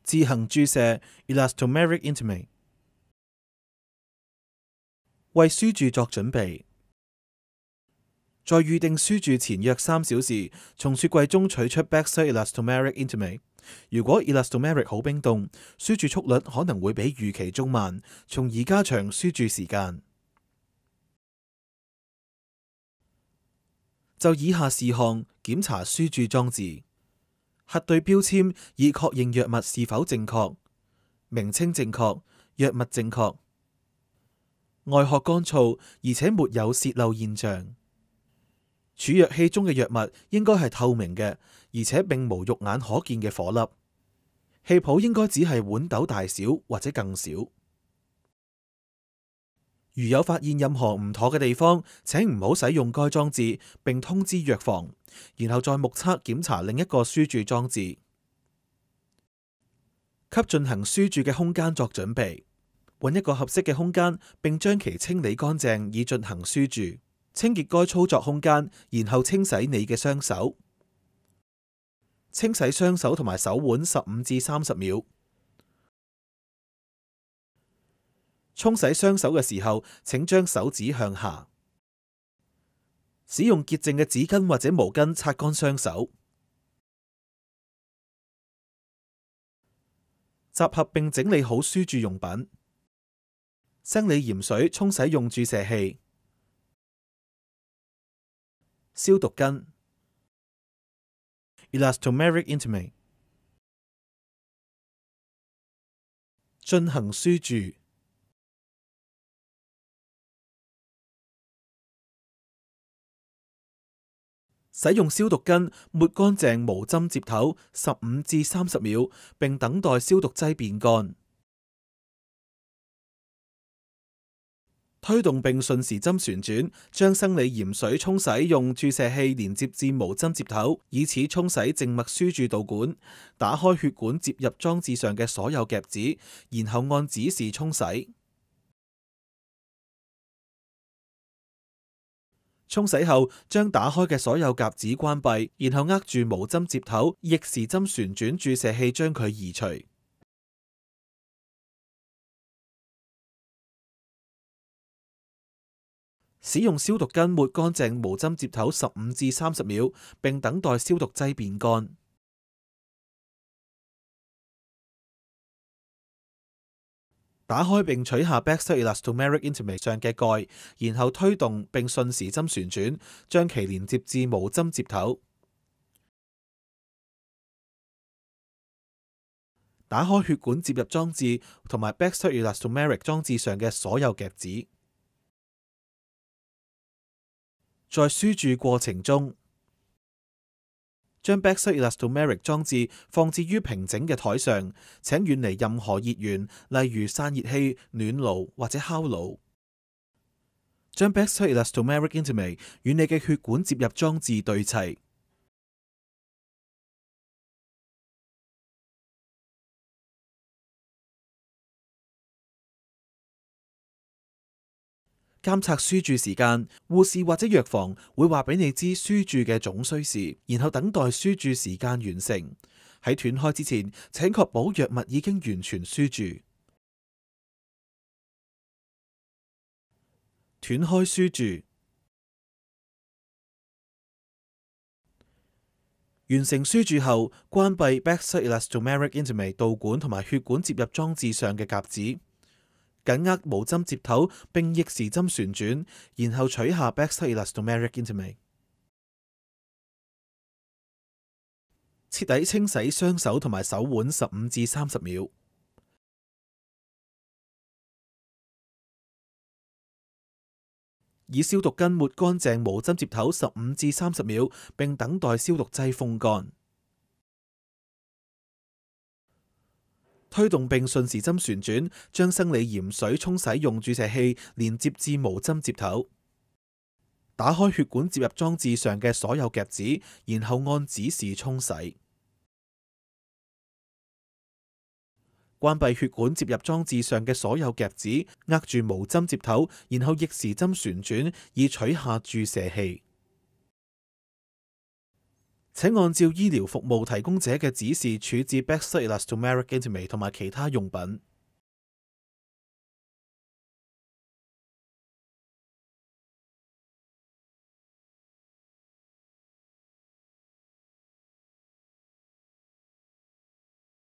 自行注射 elastomeric intimate。 為輸注作準備，在預定輸注前約3小時，從雪櫃中取出 Baxter elastomeric intimate。 如果 elastomeric 好冰凍，輸注速率可能會比預期中慢，從而加長輸注時間。就以下事項檢查輸注裝置：核對標籤以確認藥物是否正確，名稱正確，藥物正確，外殼乾燥而且沒有洩漏現象。儲藥器中嘅藥物應該係透明嘅，而且並無肉眼可見嘅顆粒。氣泡應該只係豌豆大小或者更小。如有發現任何唔妥嘅地方，請唔好使用該裝置，並通知藥房，然後再目測檢查另一個輸注裝置。給進行輸注嘅空間作準備，揾一個合適嘅空間，並將其清理乾淨以進行輸注。清潔該操作空間，然後清洗你嘅雙手。清洗雙手同埋手腕15至30秒。沖洗雙手嘅時候，請將手指向下。使用潔淨嘅紙巾或者毛巾擦乾雙手。集合並整理好輸注用品。生理鹽水沖洗用注射器。消毒巾。elastomeric intimate。 進行輸注。使用消毒巾抹乾淨無針接頭15至30秒，並等待消毒劑變乾。推動並順時針旋轉，將生理鹽水沖洗用注射器連接至無針接頭，以此沖洗靜脈輸注導管。打開血管接入裝置上嘅所有夾子，然後按指示沖洗。沖洗後，將打開嘅所有夾子關閉，然後握住無針接頭，逆時針旋轉注射器將佢移除。使用消毒巾抹乾淨無針接頭15至30秒，並等待消毒劑變乾。打開並取下 Baxter elastomeric intimate 上嘅蓋，然後推動並順時針旋轉，將其連接至無針接頭。打開血管接入裝置同埋 Baxter elastomeric 裝置上嘅所有夾子。在輸注過程中，將 Baxter elastomeric 裝置放置於平整嘅台上，請遠離任何熱源，例如散熱器、暖爐或者烤爐。將 Baxter elastomeric intimate 與你嘅血管接入裝置對齊。監察輸注時間，護士或者藥房會話俾你知輸注嘅總需時，然後等待輸注時間完成。喺斷開之前，請確保藥物已經完全輸注。斷開輸注，完成輸注後，關閉 Baxter elastomeric intimate 導管同埋血管接入裝置上嘅夾子。緊握無針接頭並逆時針旋轉，然後取下 Baxter elastomeric intimate。 徹底清洗雙手同埋手腕15至30秒。以消毒巾抹乾淨無針接頭15至30秒，並等待消毒劑風乾。推動並順時針旋轉，將生理鹽水沖洗用注射器連接至無針接頭。打開血管接入裝置上嘅所有夾子，然後按指示沖洗。關閉血管接入裝置上嘅所有夾子，握住無針接頭，然後逆時針旋轉以取下注射器。 請按照醫療服務提供者嘅指示處置 Baxter Elastomeric Intimate 同埋其他用品。